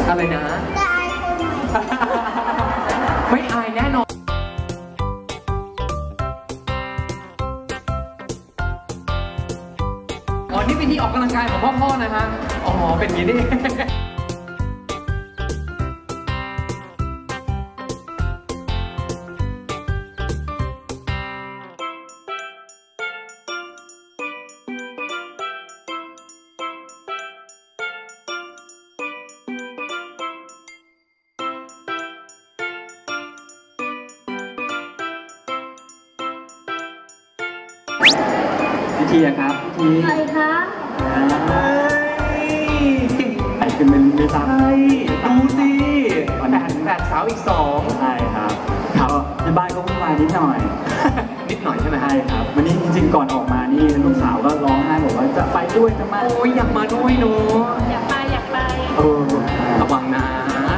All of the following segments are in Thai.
อะไรนะจะอายคนไหมไม่อายแน่นอนอ๋อนี่เป็นที่ออกกำลังกายของพ่อนะฮะอ๋อเป็นอย่างนี้นี่พี่ทีครับพี่ทีใครคะไอ้คือมันไม่ทราบดูสิแฝดสาวอีก2ใช่ครับในบ้านก็วุ่นวายนิดหน่อยนิดหน่อยใช่ไหมใช่ครับวันนี้จริงๆก่อนออกมานี่ลูกสาวก็ร้องไห้บอกว่าจะไปด้วยจะมาโอ้ยอยากมาด้วยเนาะอยากไประวังนะ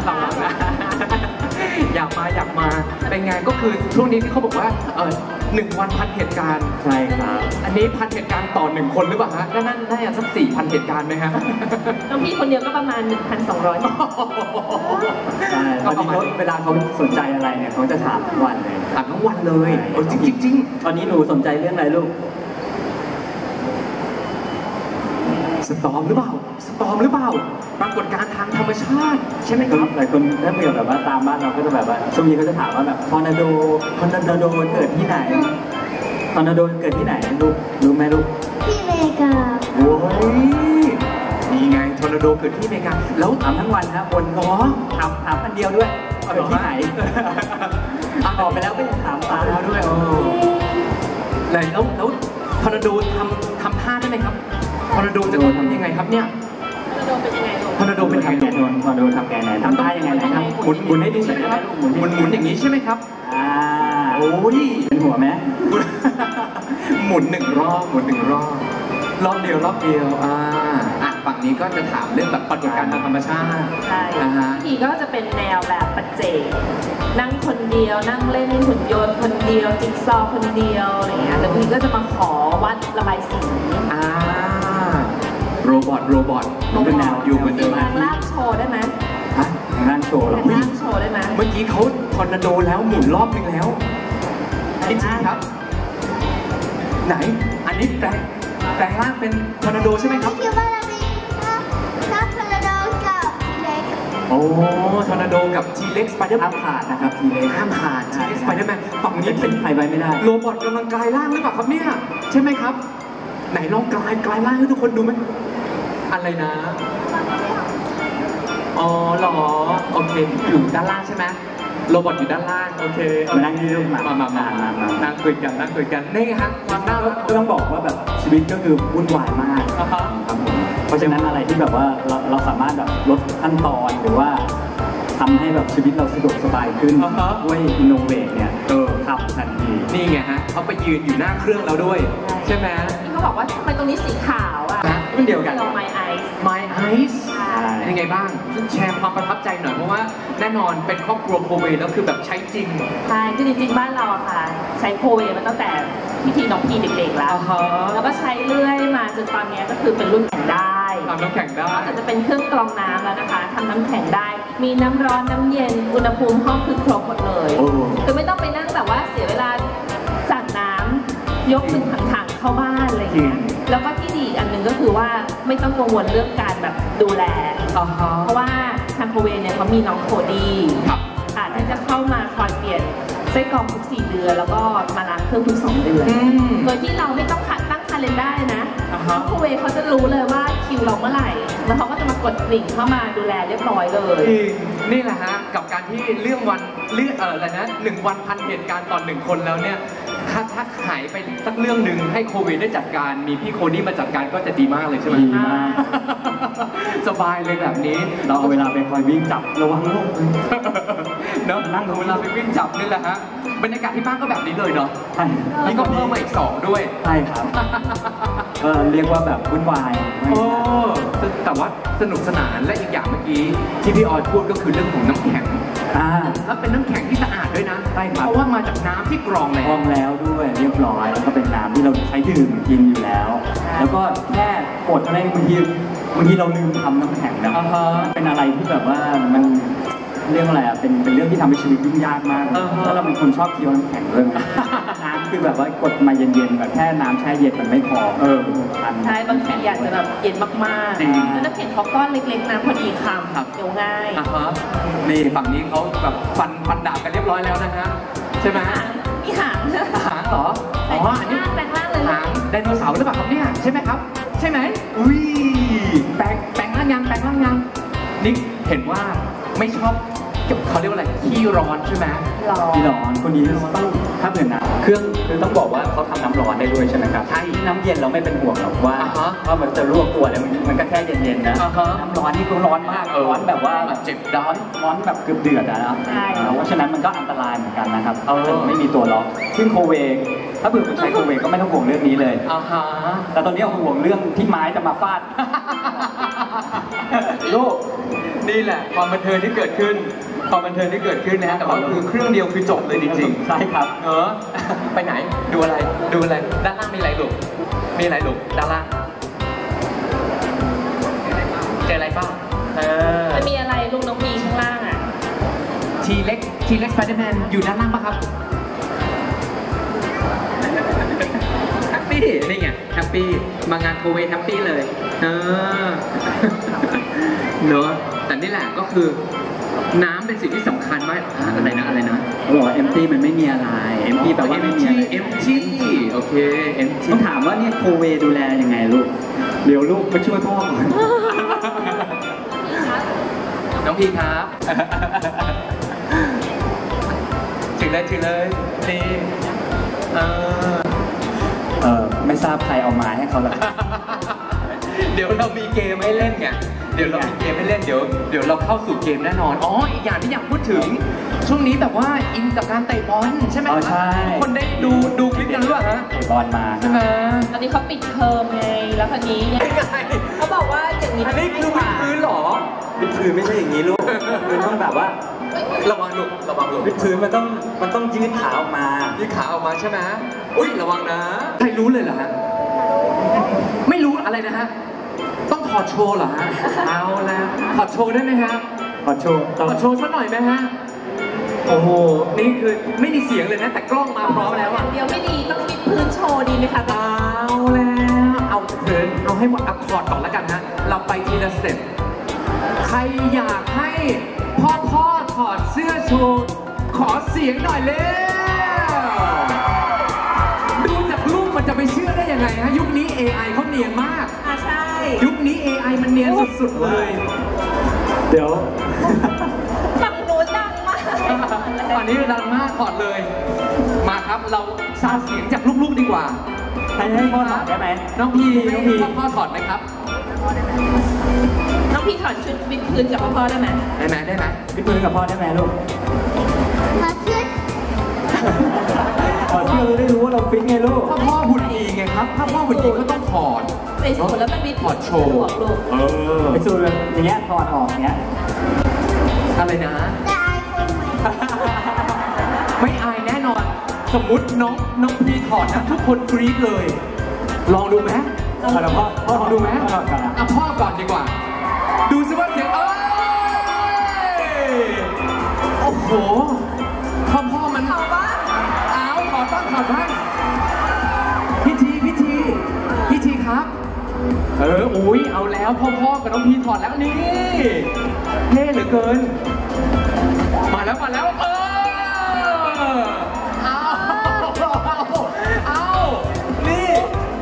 อยากมาเป็นไงก็คือช่วงนี้ที่เขาบอกว่า1 วัน1,000 เหตุการณ์ใช่ครับอันนี้1,000 เหตุการณ์ต่อ1 คนหรือเปล่าฮะนั่นน่าจะสัก4,000 เหตุการณ์ไหมฮะน้องพี่คนเดียวก็ประมาณ 1,200 ใช่ตอนนี้เวลาเขาสนใจอะไรเนี่ยเขาจะถามทุกวันเลยถามทั้งวันเลยจริงตอนนี้หนูสนใจเรื่องอะไรลูกสตอมหรือเปล่าปรากฏการณ์ทางธรรมชาติใช่ไหมครับหลายคนถ้าเปรียบแบบว่าตามบ้านเราก็จะแบบว่าช่วงนี้เขาจะถามว่าแบบทอร์นาโดเกิดที่ไหนทอร์นาโดเกิดที่ไหนลูกรู้ไหมลูกที่อเมริกาโอ้ยนี่ไงทอร์นาโดเกิดที่อเมริกาแล้วถามทั้งวันนะวนง้อถามอันเดียวด้วยเกิดที่ไหนออกไปแล้วก็ยังถามตาแล้วด้วยแล้วทอร์นาโดทำท่าได้ไหมครับทอร์นาโดจะต้องทำยังไงครับเนี่ยทอร์นาโดเป็นยังไงลูกทอร์นาโดเป็นยังไงทอร์นาโดทำไงไหนทำท่ายังไงนะครับหมุนให้ดูหน่อยนะครับหมุนอย่างนี้ใช่ไหมครับโอ้ยเป็นหัวไหมหมุน1 รอบรอบเดียวฝั่งนี้ก็จะถามเรื่องแบบปรากฏการณ์ทางธรรมชาติใช่ทีก็จะเป็นแนวแบบปัจเจกนั่งคนเดียวนั่งเล่นหุ่นยนต์คนเดียวจิ๊กซอว์คนเดียวอะไรเงี้ยแต่ทีก็จะมาขอวัดระบายสีโรบอทเป็นแนวอยู่เหมือนเดิมทางล่างโชว์ได้ไหมทางล่างโชว์หรอล่างโชว์ได้ไหมเมื่อกี้เขาทอร์นาโดแล้วหมุนรอบนึงแล้วจริงครับไหนอันนี้แปลงร่างเป็นทอร์นาโดใช่ไหมครับคิดว่าเรามีนักทอร์นาโดกับทีเล็กโอ้ทอร์นาโดกับทีเล็กสไปเดอร์แมนขาดนะครับทีเล็กห้ามขาดทีเล็กสไปเดอร์แมนฝั่งนี้เป็นใครไว้ไม่ได้โรบอทกำลังกลายร่างหรือเปล่าครับเนี่ยใช่ไหมครับไหนลองกลายร่างให้ทุกคนดูไหมอะไรนะอ๋อเหรอโอเคอยู่ด้านล่างใช่ไหมโรบอทอยู่ด้านล่างโอเคมานั่งที่ลูกมานั่งคุยกันนี่ฮะความน่ารักต้องบอกว่าแบบชีวิตก็คือวุ่นวายมากครับผมเพราะฉะนั้นอะไรที่แบบว่าเราสามารถแบบลดขั้นตอนหรือว่าทำให้แบบชีวิตเราสะดวกสบายขึ้นด้วยอินโนเวทเนี่ยทำทันทีนี่ไงฮะเขาไปยืนอยู่หน้าเครื่องแล้วด้วยใช่ไหมที่เขาบอกว่าทำไมตรงนี้สีขาวอ่ะมันเดียวกัน My Eyes ยังไงบ้างแชร์ความประทับใจหน่อยเพราะว่าแน่นอนเป็นครอบครัวโคเวแล้วคือแบบใช้จริงใช่คือจริงๆบ้านเราค่ะใช้โคเวมาตั้งแต่พิธีน้องพีเด็กๆแล้วแล้วก็ใช้เรื่อยมาจนตอนนี้ก็คือเป็นรุ่นแข่งได้ทำน้ำแข็งได้จะเป็นเครื่องกรองน้ำแล้วนะคะทำน้ำแข็งได้มีน้ำร้อนน้ำเย็นอุณหภูมิห้องคือครบหมดเลยคือไม่ต้องไปนั่งแบบว่าเสียเวลาสั่งน้ำยกถึงถังๆเข้าบ้านอะไรอย่างเงี้ยแล้วก็ที่ดีอันหนึ่งก็คือว่าไม่ต้องกังวลเรื่องการแบบดูแลเพราะว่าทางโคเวเนี่ยเขามีน้องโคดี้ที่จะเข้ามาคอยเปลี่ยนไส้กรองทุก4 เดือนแล้วก็มาล้างเครื่องทุก2 เดือนโดยที่เราไม่ต้องตั้งคาเลนด้นะโคเวเขาจะรู้เลยว่าคิวเราเมื่อไหร่แล้วเขาก็จะมากดกลิ่งเข้ามาดูแลเรียบร้อยเลยนี่แหละฮะกับการที่เรื่องอะไรนะ1 วัน1,000 เหตุการณ์ต่อ1 คนแล้วเนี่ยถ้าหายไปสักเรื่องหนึ่งให้โควิดได้จัดการมีพี่โคดี้มาจัดการก็จะดีมากเลยใช่ไหมดีมากสบายเลยแบบนี้เราเอาเวลาไปคอยวิ่งจับระวังลูกเนาะนั่งเวลาไปวิ่งจับนี่แหละฮะบรรยากาศที่บ้านก็แบบนี้เลยเนาะใช่นี่ก็เพิ่มมาอีก2ด้วยใช่ครับเรียกว่าแบบวุ่นวายโอ้แต่ว่าสนุกสนานและอีกอย่างเมื่อกี้ที่พี่ออยพูดก็คือเรื่องของน้ำแข็งแล้วเป็นน้ำแข็งที่สะอาดด้วยนะใช่ครับเพราะว่ามาจากน้ำที่กรองแล้วด้วยเรียบร้อยแล้วก็เป็นน้ำที่เราใช้ดื่มกินอยู่แล้วแล้วก็แค่กดอะไรบางทีบางทีเราลืมทำน้ำแข็งนะเป็นอะไรที่แบบว่ามันเรื่องอะไรอ่ะเป็นเรื่องที่ทำให้ชีวิตยุ่งยากมากแล้วเราเป็นคนชอบเคี้ยวน้ำแข็งด้วยน้ำคือแบบว่ากดมาเย็นๆแบบแค่น้ำแช่เย็นมันไม่พอใช่บางทีอยากจะแบบเย็นมากๆแล้วน้ำแข็งเขาก้อนเล็กๆนะพอดีคำเคี้ยวง่ายนี่ฝั่งนี้เขาแบบฟันดาบกันเรียบร้อยแล้วนะฮะใช่ไหมมีหางเหรออ๋ออันนี้แปลงร่างเลยหางไดโนเสาร์หรือเปล่าครับเนี่ยใช่ไหมครับใช่ไหมอุ้ยแปลงร่างยังนี่เห็นว่าไม่ชอบเขาเรียกว่าอะไรขี้ร้อนใช่ไหมขี้ร้อนคนนี้ต้องถ้าเผื่อนะเครื่องคือต้องบอกว่าเขาทำน้ำร้อนได้ด้วยใช่ไหมครับใช่น้ำเย็นเราไม่เป็นห่วงหรอกว่ามันจะลวกตัวแล้วมันก็แค่เย็นๆนะน้ำร้อนนี่ก็ร้อนมากร้อนแบบว่าเจ็บร้อนแบบเกือบเดือดนะเพราะฉะนั้นมันก็อันตรายเหมือนกันนะครับไม่มีตัวล็อกซึ่งโคเวถ้าเผื่อคุณใช้โคเวก็ไม่ต้องห่วงเรื่องนี้เลยแต่ตอนนี้ห่วงเรื่องที่ไม้จะมาฟาดโลกนี่แหละความบันเทิงที่เกิดขึ้นนะแต่ว่าคือเครื่องเดียวคือจบเลยจริงๆใช่ครับไปไหนดูอะไรด้านล่างมีอะไรลูกด้านล่างเจออะไรป้ามันมีอะไรลูกน้องมีข้างล่างอ่ะทีเล็กสไปเดอร์แมนอยู่ด้านล่างป่ะครับแฮปปี้นี่ไงแฮปปี้มางานโคเวแฮปปี้เลยเนอะแต่นี่แหละก็คือน้ำเป็นสิ่งที่สำคัญมากอะไรนะเขาบอกว่า empty มันไม่มีอะไร empty แปลว่าไม่มีอะไร empty โอเค empty ต้องถามว่าเนี่ยโคเวดูแลยังไงลูกเดี๋ยวลูกไปช่วยพ่อก่อนน้องพีครับถือเลยนี่ไม่ทราบใครเอาไม้ให้เขาหรอเดี๋ยวเรามีเกมให้เล่นไงเดี๋ยวเราเข้าสู่เกมแน่นอนอีกอย่างที่อยากพูดถึงช่วงนี้แบบว่าอินกับการเตะบอลใช่ไหมครับใช่คนได้ดูคลิปกันหรือเปล่าฮะเตะบอลมาใช่ไหมตอนนี้เขาปิดเทอมไงแล้วคนนี้เขาบอกว่าอย่างนี้อันนี้คือวิดพื้นหรอวิดพื้นไม่ใช่อย่างนี้ลูกพื้นต้องแบบว่าระวังลูกวิดพื้นมันต้องยืดขาออกมาใช่ไหมอุ้ยระวังนะใครรู้เลยเหรอฮะไม่รู้อะไรนะฮะต้องถอดโชว์เหรอฮะเอาแล้วถอดโชว์ได้ไหมฮะถอดโชว์สักหน่อยไหมฮะโอ้โหนี่คือไม่มีเสียงเลยนะแต่กล้องมาพร้อมแล้วเดี๋ยวไม่ดีต้องวิดพื้นโชว์ดีไหมคะเอาแล้วเอาให้หมดอัพถอดก่อนแล้วกันฮะเราไปทีละสเต็ปใครอยากให้พ่อถอดเสื้อโชว์ขอเสียงหน่อยเร็วดูจากรูปมันจะไปเชื่อได้ยังไงฮะยุคนี้ AI เขาเนียนมากใช่ยุคนี้ AI มันเนียนสุดๆเลยเดี๋ยวฝั่งหนูดังมากตอนนี้ดังมากถอดเลยมาครับเราซาวเสียงจากลูกๆดีกว่าให้พ่อถอดได้ไหมน้องพีพ่อถอดไหมครับน้องพี่ถอดชุดวิดพื้นกับพ่อได้ไหมวิดพื้นกับพ่อได้ไหมลูกถอดเสื้อได้รู้ว่าเราฟิตไงลูกพ่อหุ่นดีไงครับพ่อหุ่นดีก็ต้องถอดใส่สูทแล้วมันมีถอดโชว์ไปสูทอย่างเงี้ยถอดออกเงี้ยอะไรนะไม่อายแน่นอนสมมุติน้องพีถอดนะทุกคนกรี๊ดเลยลองดูไหมพ่อดูไหมพ่อก่อนดีกว่าดูซิว่าเสียงโอ้โหพ่อมันถอดบ้างพิธีครับอุ้ยเอาแล้วพ่อกับน้องพีถอดแล้วนี่เท่เหลือเกินมาแล้วเอานี่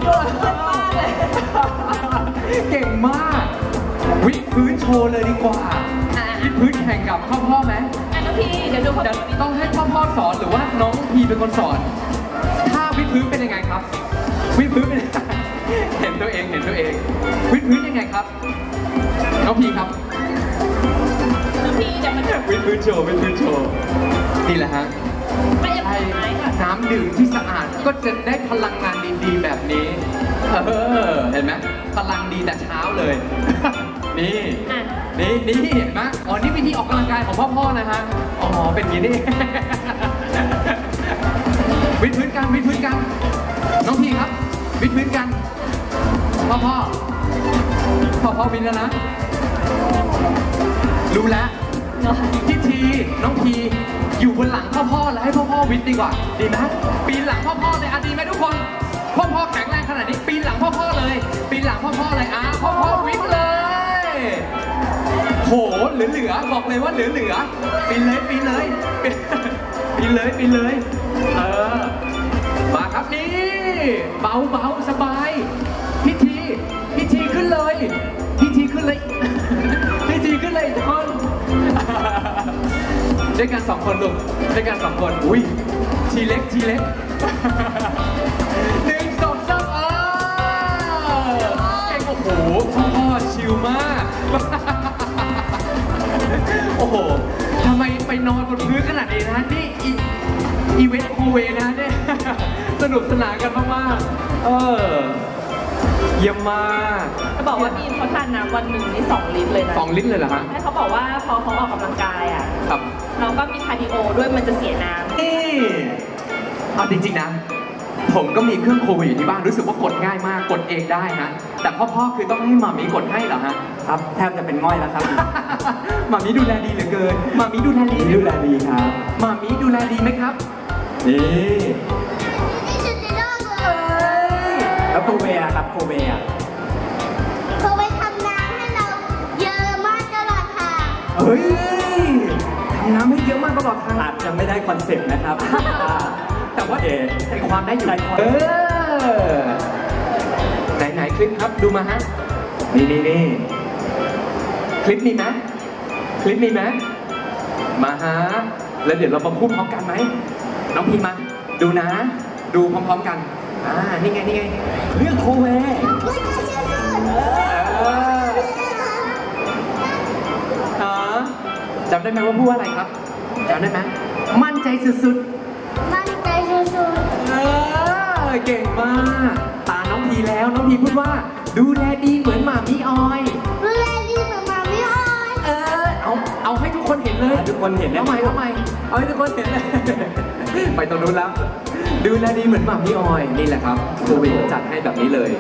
เก่งมากวิดพื้นโชว์เลยดีกว่าวิดพื้นแข่งกับพ่อไหมน้องพีเดี๋ยวดูพ่อต้องให้พ่อสอนหรือว่าน้องพีเป็นคนสอนถ้าวิดพื้นเป็นยังไงครับวิดพื้นเป็นเห็นตัวเองวิดพื้นยังไงครับน้องพีครับน้องพีเดี๋ยวมันวิดพื้นโชว์นี่แหละฮะน้ำดื่มที่สะอาดก็จะได้พลังงานดีๆแบบนี้เห็นไหมพลังดีแต่เช้าเลยนี่เห็นไหมนี่วิธีออกกำลังกายของพ่อนะฮะเป็นอย่างนี้วิดพื้นกันน้องพีครับวิดพื้นกันพ่อพ่อวินแล้วนะ รู้แล้วพี่ทีน้องพีอยู่บนหลังพ่อแล้วให้พ่อวินดีกว่าดีไหมปีนหลังพ่อเลยดีไหมทุกคนพ่อแข็งแรงขนาดนี้ปีนหลังพ่อเลยปีนหลังพ่อเลยพ่อวินเลยโหเหลือบอกเลยว่าเหลือปีนเลยปีนเลยมาครับนี่เบาสบายพี่ทีขึ้นเลยพี่ทีขึ้นเลยทุกคนด้วยกัน2 คนลูกด้วยกัน2 คนอุ้ยทีเล็ก1 2 3เก่งโอ้โหพ่อชิลมากโอ้โหทำไมไปนอนบนพื้นขนาดนี้นะนี่อีเวนต์โคเวนะเนี่ยสนุกสนานกันมากเยี่ยมมากจะบอกว่าพี่เขาทานน้ำวันหนึ่งนี่2 ลิตรเลยนะ 2 ลิตรเลยเหรอฮะให้เขาบอกว่าพอเขาออกกำลังกายอ่ะครับเราก็มีคาร์ดิโอด้วยมันจะเสียน้ำนี่เอาจริงๆนะผมก็มีเครื่องโควิดอยู่ที่บ้านรู้สึกว่ากดง่ายมากกดเองได้นะแต่พ่อคือต้องให้หมามีกดให้เหรอฮะครับแทบจะเป็นง่อยแล้วครับหมามีดูแลดีเหลือเกินหมามีดูแลดีครับหมามีดูแลดีไหมครับนี่แล้วโคเวครับโคเวทำน้ำให้เราเยอะมากตลอดทางเฮ้ยทำน้ำให้เยอะมากตลอดทางอาจจะไม่ได้คอนเซ็ปต์นะครับแต่ว่าใจความได้อยู่ไหนคลิปครับดูมาฮะนี่คลิปมีไหมมาฮะแล้วเดี๋ยวเรามาพูดพร้อมกันไหมน้องพีมาดูนะดูพร้อมๆกันนี่ไงเรื่องโคเวจำได้ไหมว่าพูดอะไรครับจำได้ไหมมั่นใจสุดเก่งมากตาน้องพีแล้วน้องพีพูดว่าดูแลดีเหมือนหมามีออยดูแลดีเหมือนหมามีออยเอาให้ทุกคนเห็นเลยทุกคนเห็นทำไมเอาให้ทุกคนเห็นเลยไปตรงนู้นแล้วดูแลดีเหมือนหมามีออยนี่แหละครับโควิดจัดให้แบบนี้เลย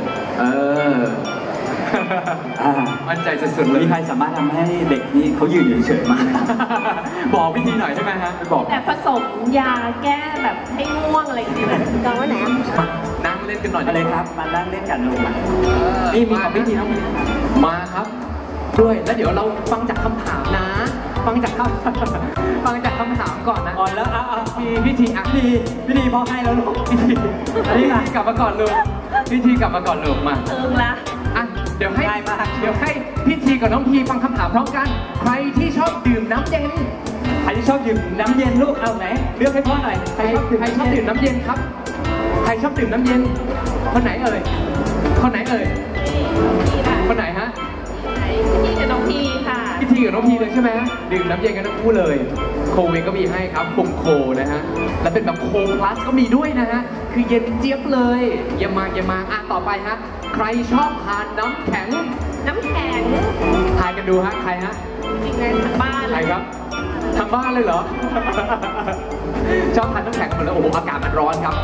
มั่นใจสุดๆเลยมีใครสามารถทำให้เด็กนี่เขายืนเฉยๆมาบอกวิธีหน่อยใช่ไหมฮะไปบอกแต่ผสมยาแก้แบบให้ง่วงอะไรอย่างเงี้ยกองว่าไหนนั่งเล่นกันหน่อยเลยครับมานั่งเล่นกันลงมานี่มีของวิธีน้องมาครับด้วยแล้วเดี๋ยวเราฟังจากคำถามนะฟังจากคำถามก่อนนะแล้วมีพิธีพอให้แล้วลูกพิธีกลับมาก่อนลูกมาละเดี๋ยวให้พิธีกับน้องพีฟังคำถามพร้อมกันใครที่ชอบดื่มน้ำเย็นลูกเอาไหนเลือกให้พ่อหน่อยใครชอบดื่มน้ำเย็นครับใครชอบดื่มน้ำเย็นคนไหนเอ่ยคนไหนฮะพิธีกับน้องพีค่ะพิธีกับน้องพีเลยใช่ไหมดื่มน้ำเย็นกันทั้งคู่เลยโคเวก็มีให้ครับปุ่มโคนะฮะและเป็นแบบโคพลัสก็มีด้วยนะฮะคือเย็นเจี๊ยบเลยเยี่ยมมาต่อไปฮะใครชอบทานน้ำแข็งทายกันดูฮะใครฮะจริงๆในทางบ้านใครครับทางบ้านเลยเหรอชอบทานน้ำแข็งหมดเลยโอ้โหอากาศมันร้อนครับ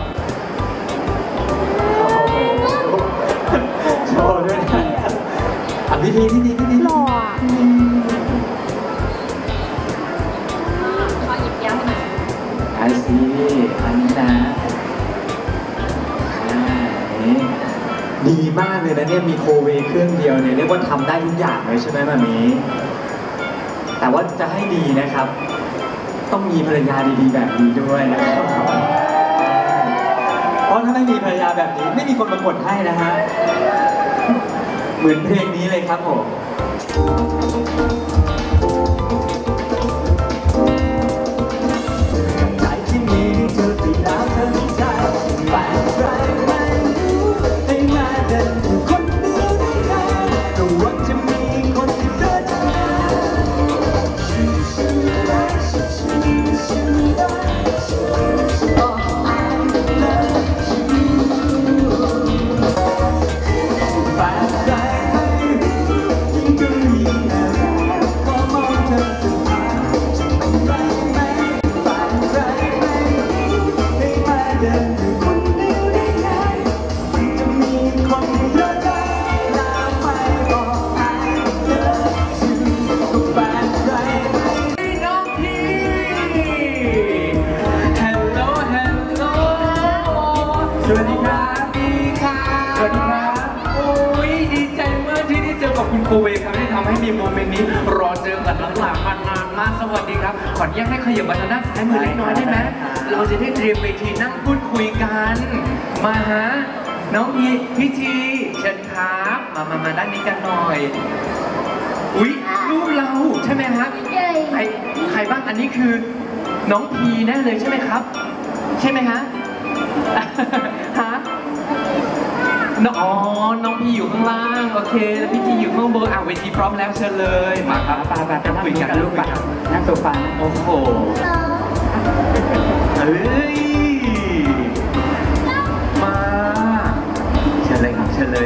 โชว์ด้วยพิธีหล่อขอหยิบยาหน่อยอันนี้นะดีมากเลยนะเนี่ยมีโคเวเครื่องเดียวเนี่ยเรียกว่าทำได้ทุกอย่างเลยใช่ไหมมามีแต่ว่าจะให้ดีนะครับต้องมีภรรยาดีๆแบบนี้ด้วยนะครับเพราะถ้าไม่มีภรรยาแบบนี้ไม่มีคนมากดให้นะฮะเหมือนเพลงนี้เลยครับผมใจที่มีเธอติดดาวเธอใจไปใครไม่รู้ให้มาเดินคนเดียวได้ก็หวังจะมีคนที่เธอจะมาหลังมานานมากสวัสดีครับขออนุญาตให้ขยับมาทางด้านซ้ายมือเล็กน้อยได้ไหมเราจะได้เตรียมเวทีนั่งพูดคุยกันมาฮะน้องพี่ทีเชิญครับมาด้านนี้กันหน่อยอุ๊ยรูปเราใช่ไหมฮะใครบ้างอันนี้คือน้องพีแน่เลยใช่ไหมครับใช่ไหมฮะฮะอ๋อน้องพีอยู่ข้างล่างโอเคแล้วพี่ทีอยู่ข้างบนเวทีพร้อมแล้วเชิญเลยมาครับนั่งคุยกันลูกนั่งโซฟาโอ้โหเฮ้ยมาเชิญเลยครับเชิญเลย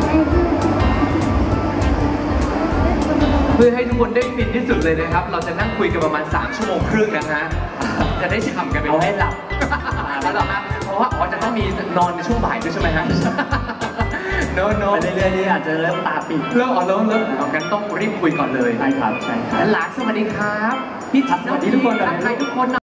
เพื่อให้ทุกคนได้ฟินที่สุดเลยนะครับเราจะนั่งคุยกันประมาณ3 ชั่วโมงครึ่งนะฮะจะได้ฉ่ำกันไปเอาให้หลับแล้วเหรอฮะเพราะว่าจะต้องมีนอนในช่วงบ่ายด้วยใช่ไหมฮะโน้ไปเรื่อยๆนี่อาจจะเริ่มตาปิดเริ่มเอากันต้องรีบคุยก่อนเลยใช่ครับหลานสวัสดีครับพี่สวัสดีทุกคนทักทายทุกคน